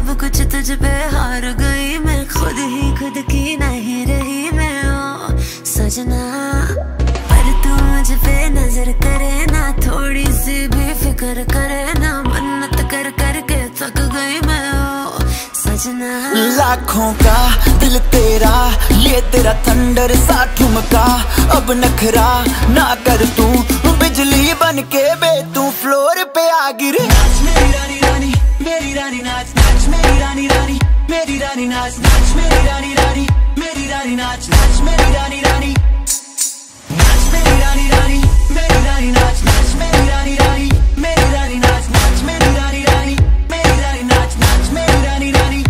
सब कुछ तुझ पे हार गई मैं, खुद ही खुद की नहीं रही मैं ओ सजना। पर तू मुझ पे नजर करे ना, थोड़ी सी भी फिक्र करे ना, मन्नत कर करके थक गई मैं ओ सजना। लाखों का दिल तेरा, ये तेरा थंडर सा ठुमका, अब नखरा ना कर तू, बिजली बन के बे तू फ्लोर पे आ गिरे। नाच मेरी रानी रानी, मेरी रानी नाच नाच मेरी रानी रानी, मेरी रानी नाच नाच मेरी रानी रानी, मेरी रानी नाच नाच मेरी रानी रानी, नाच मेरी रानी रानी, मेरी रानी नाच नाच मेरी रानी रानी, मेरी रानी नाच नाच मेरी रानी रानी, मेरी रानी नाच नाच मेरी रानी रानी।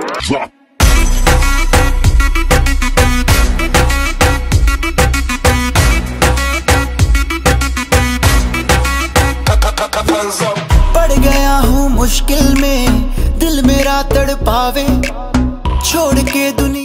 पड़ गया हूँ मुश्किल में, दिल मेरा तड़पावे, छोड़ के दुनिया।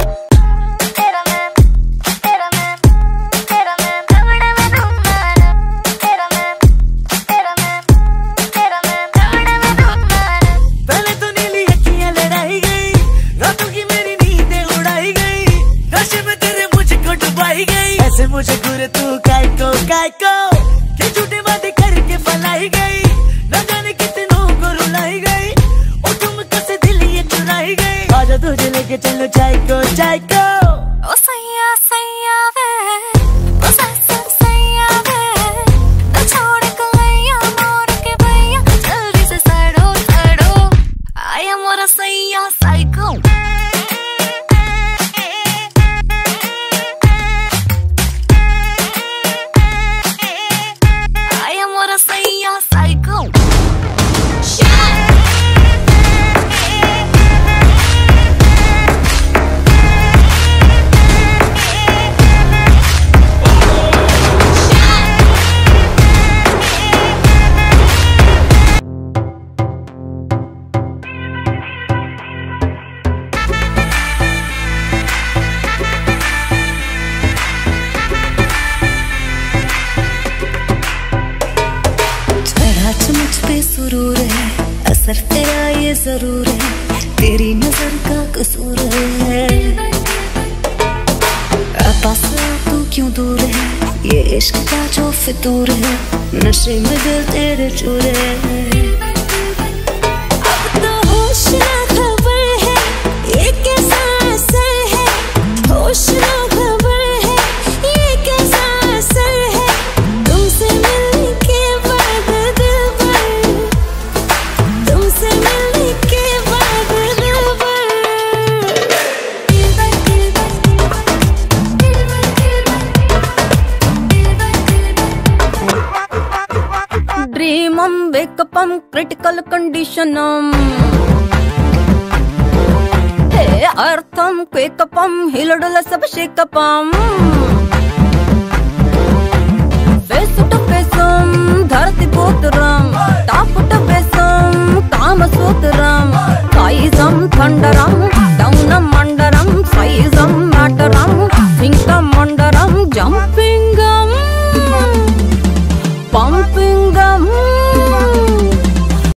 पहले तो नीली अखियां लड़ाई गई, रातों की मेरी नींदें उड़ाई गई, नशे में तेरे मुझको डुबाई गई, ऐसे मुझे घूरे तू काय को के झूठे वादे करके फलाई गई, न जाने कितनों को रुलाई गई, और तुम कैसे दिल ये चुराई गई। आजा तुझे लेके चलो चाय को ओ सैया सैया वे, ओ सैया वे, न छोड़ कलैया मोर के भैया, जल्दी से सड़ो आया मोरा सैया साइको। आया मोरा सैया साइको। मुझ पे सुरूर है, असर तेरा ये जरूर है, तेरी नजर का कसूर है, पास तू क्यों दूर है, ये इश्क का जो फितूर है, नशे में दिल तेरे चूर है। अब तो होश ना खबर है, ये कैसा असर है, होश ना खबर है, ये कैसा असर है, तुमसे मिलने के बाद दिल भर, तुमसे मिलने के बाद दिल भर। ड्रीमम वेकअपम क्रिटिकल कंडीशनम, हे अर्थम क्वेकअपम हिलडुल सब शेकअपम, फेस टू फेसम धरती पोतरम, टाप टू बेसम काम सूत्रम, साइजम थंडरम डाउनम मंडरम, साइजम मैटरम थिंकम मंडरम जंप